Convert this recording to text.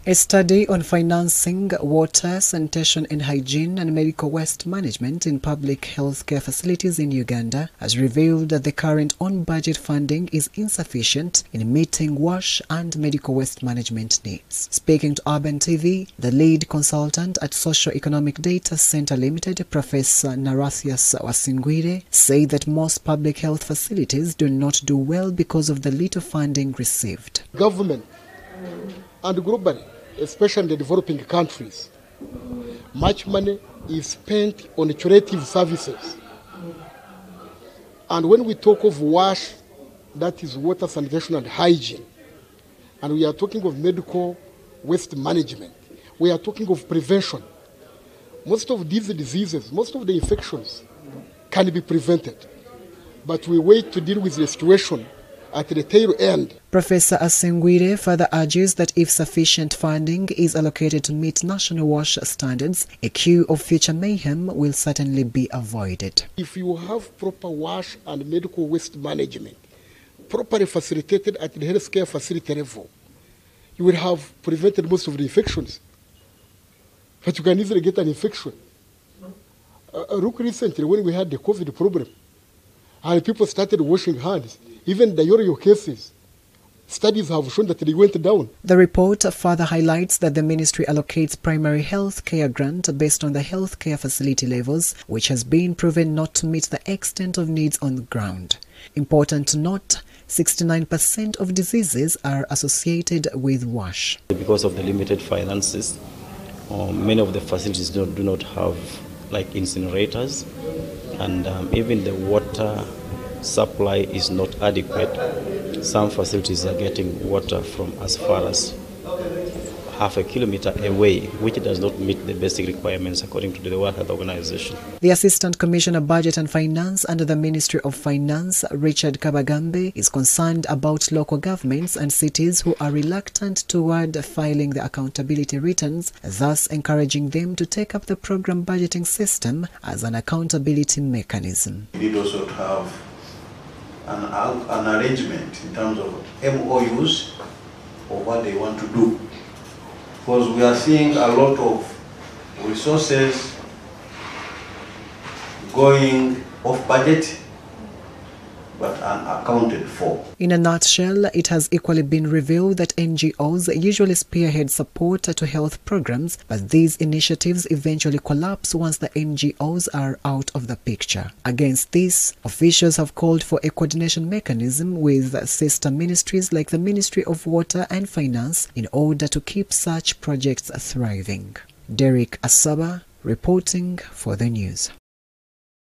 A study on financing water, sanitation and hygiene and medical waste management in public healthcare facilities in Uganda has revealed that the current on-budget funding is insufficient in meeting wash and medical waste management needs. Speaking to Urban TV, the lead consultant at Socio-Economic Data Center Limited, Professor Narathius Wasingwire, said that most public health facilities do not do well because of the little funding received. Government and globally, especially in the developing countries, much money is spent on curative services. And when we talk of WASH, that is water, sanitation and hygiene, and we are talking of medical waste management, we are talking of prevention. Most of these diseases, most of the infections can be prevented, but we wait to deal with the situation at the tail end. Professor Wasingwire further urges that if sufficient funding is allocated to meet national WASH standards, a queue of future mayhem will certainly be avoided. If you have proper WASH and medical waste management, properly facilitated at the healthcare facility level, you will have prevented most of the infections. But you can easily get an infection. Look recently when we had the COVID problem, and people started washing hands. Even the diarrhea cases, studies have shown that they went down. The report further highlights that the ministry allocates primary health care grant based on the healthcare facility levels, which has been proven not to meet the extent of needs on the ground. Important to note, 69% of diseases are associated with WASH. Because of the limited finances, many of the facilities do not have like incinerators, and even the water supply is not adequate. Some facilities are getting water from as far as half a kilometer away, which does not meet the basic requirements according to the World Health Organization. The Assistant Commissioner Budget and Finance under the Ministry of Finance, Richard Kabagambe, is concerned about local governments and cities who are reluctant toward filing the accountability returns, thus encouraging them to take up the program budgeting system as an accountability mechanism. We need also to have an arrangement in terms of MOUs of what they want to do. Because we are seeing a lot of resources going off budget but unaccounted for. In a nutshell, it has equally been revealed that NGOs usually spearhead support to health programs, but these initiatives eventually collapse once the NGOs are out of the picture. Against this, officials have called for a coordination mechanism with sister ministries like the Ministry of Water and Finance in order to keep such projects thriving. Derek Asaba reporting for the news.